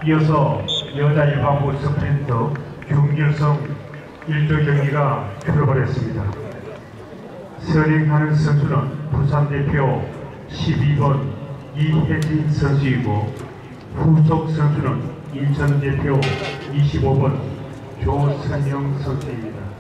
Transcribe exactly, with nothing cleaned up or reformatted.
이어서 여자 일반부 스프린터 준결승 일 조 경기가 출발했습니다. 선행하는 선수는 부산 대표 십이 번 이혜진 선수이고 후속 선수는 인천 대표 이십오 번 조선영 선수입니다.